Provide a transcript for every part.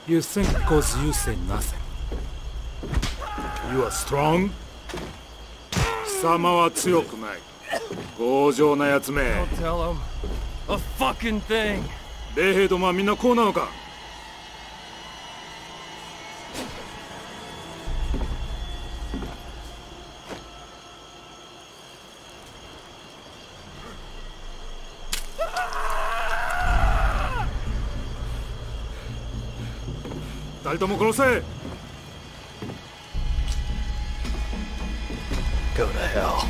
You think because you say nothing. You are strong? 貴様は強くない。強情なやつめ。 Don't tell him a fucking thing. 米兵どもはみんなこうなのか。二人とも殺せ。 Go to hell.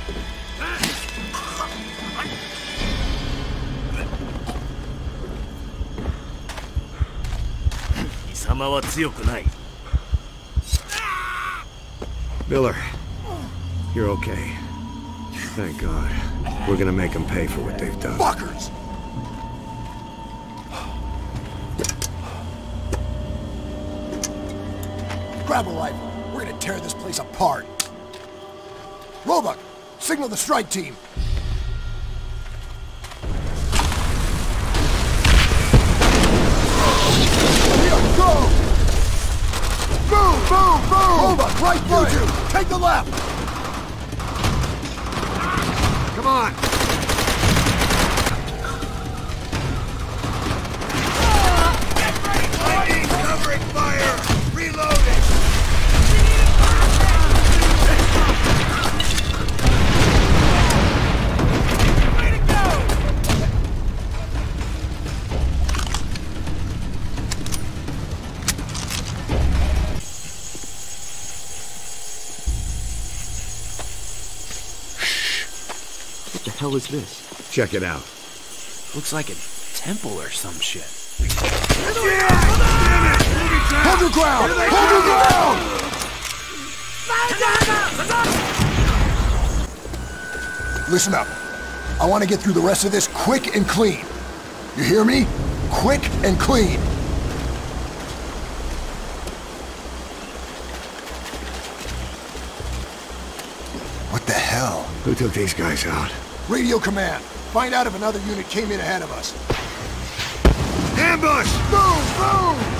貴様は強くない。 Miller, you're okay. Thank God. We're gonna make them pay for what they've done. Fuckers! Grab a rifle. We're gonna tear this place apart. Roebuck, signal the strike team. Here, go! Move, move, move! Roebuck, right foot! You two, take the left! Come on! Covering fire! Reloading! What the hell is this? Check it out. Looks like a temple or some shit. Hold your ground! Hold your ground! Listen up. I want to get through the rest of this quick and clean. You hear me? Quick and clean. What the hell? Who took these guys out? Radio command. Find out if another unit came in ahead of us. Ambush! Move! Move!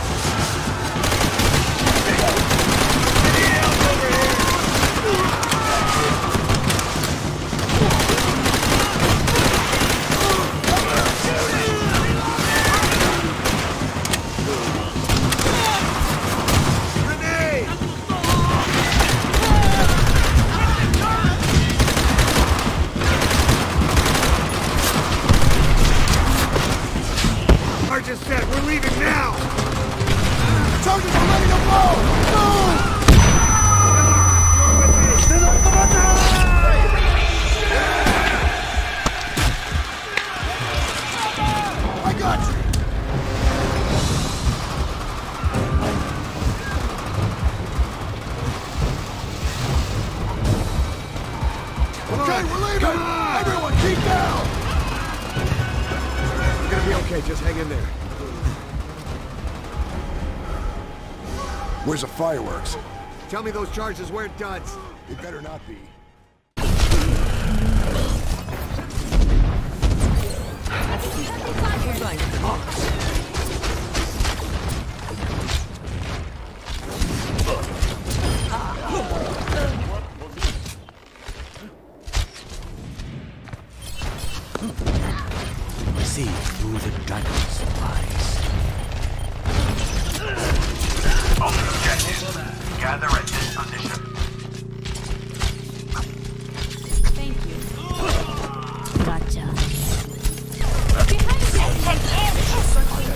Sergeant said we're leaving now! Sergeants are ready to blow! Move! I got you! Okay, we're leaving! Everyone, keep down! We're gonna be okay, just hang in there. Where's the fireworks? Tell me those charges weren't duds. It better not be. See through the darkness lies. Objective. Gather at this position. Thank you. Gotcha. Behind you! Take aim!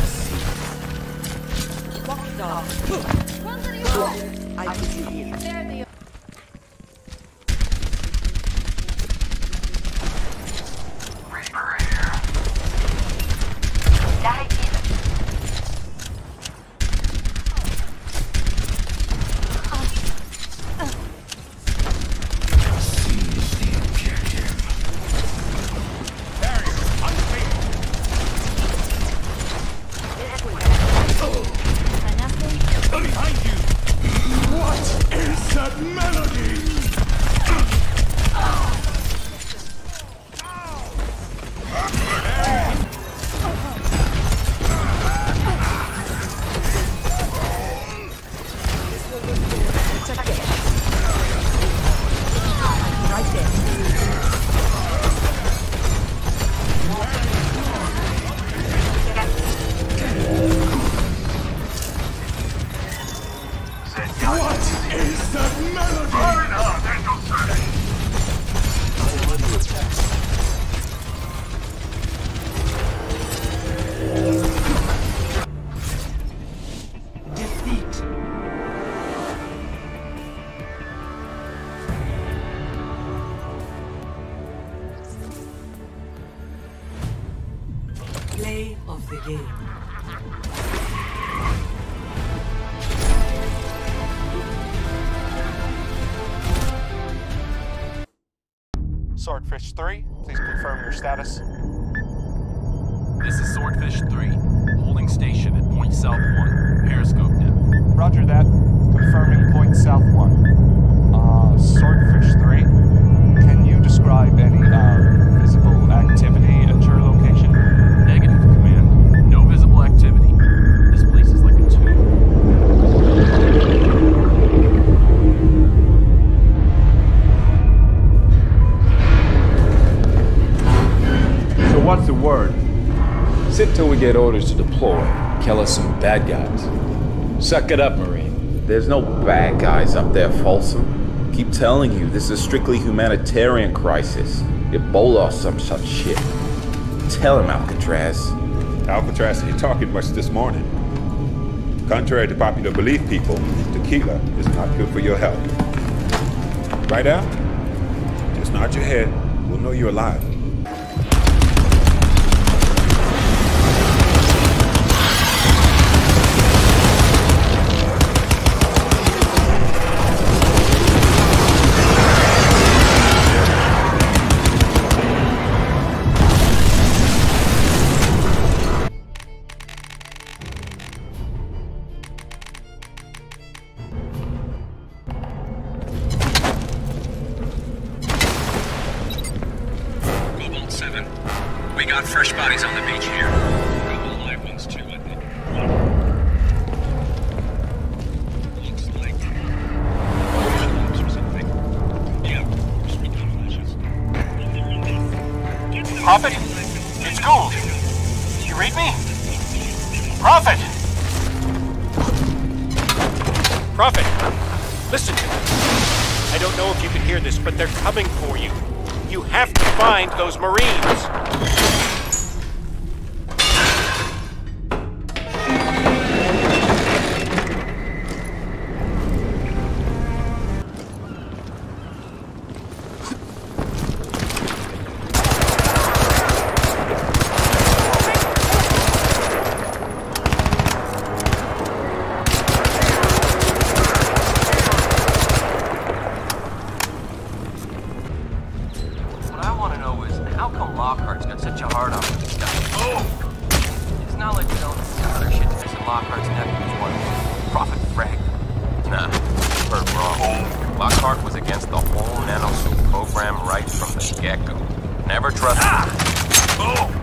game. Swordfish 3, please confirm your status. This is Swordfish 3, holding station at Point South 1, Periscope depth. Roger that. Confirming Point South 1. Swordfish 3, can you describe any, visible activity at your location? Negative, Command. No visible activity. This place is like a tomb. So what's the word? Sit till we get orders to deploy. Kill us some bad guys. Suck it up, Marine. There's no bad guys up there, Folsom. Keep telling you, this is a strictly humanitarian crisis. Ebola or some such shit. Tell him, Alcatraz. Alcatraz ain't talking much this morning. Contrary to popular belief, people, tequila is not good for your health. Right, Al? Just nod your head. We'll know you're alive. We got fresh bodies on the beach here. Couple live ones too, I think. Looks like mushrooms or something. Yeah, just flashes. Prophet? It's Gould. You read me? Prophet! Prophet, listen to me. I don't know if you can hear this, but they're coming for you. You have to find those Marines. Lockhart's got such a hard on with this guy. Oh! It's not like we don't see other shit to in Lockhart's neck was one Prophet frag. Nah, heard wrong. Lockhart was against the whole nanosuit program right from the get-go. Never trusted him. Oh!